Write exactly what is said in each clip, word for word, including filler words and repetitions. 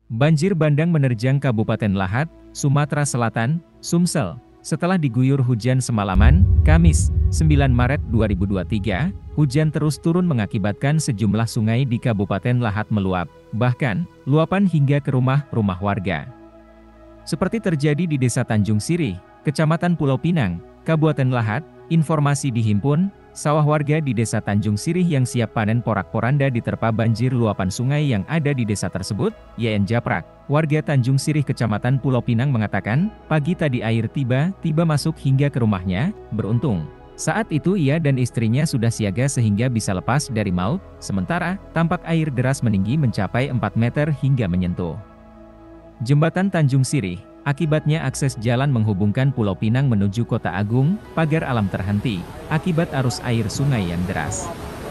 Banjir bandang menerjang Kabupaten Lahat, Sumatera Selatan, Sumsel. Setelah diguyur hujan semalaman, Kamis, sembilan Maret dua ribu dua puluh tiga, hujan terus turun mengakibatkan sejumlah sungai di Kabupaten Lahat meluap, bahkan, luapan hingga ke rumah-rumah warga. Seperti terjadi di Desa Tanjung Sirih, Kecamatan Pulau Pinang, Kabupaten Lahat, informasi dihimpun, sawah warga di Desa Tanjung Sirih yang siap panen porak-poranda diterpa banjir luapan sungai yang ada di desa tersebut. Y N Japrak, warga Tanjung Sirih Kecamatan Pulau Pinang mengatakan, pagi tadi air tiba-tiba masuk hingga ke rumahnya. Beruntung, saat itu ia dan istrinya sudah siaga sehingga bisa lepas dari maut, sementara, tampak air deras meninggi mencapai empat meter hingga menyentuh Jembatan Tanjung Sirih. Akibatnya akses jalan menghubungkan Pulau Pinang menuju Kota Agung, pagar alam terhenti, akibat arus air sungai yang deras.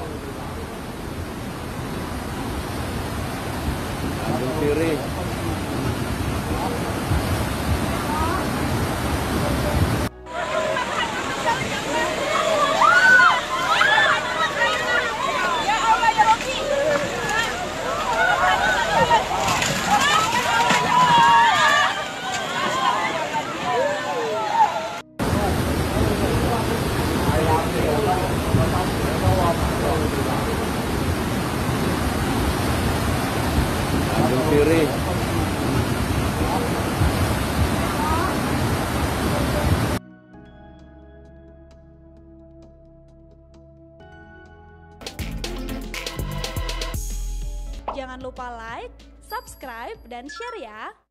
Tanjung Sirih. Tanjung Sirih. Jangan lupa like, subscribe, dan share ya!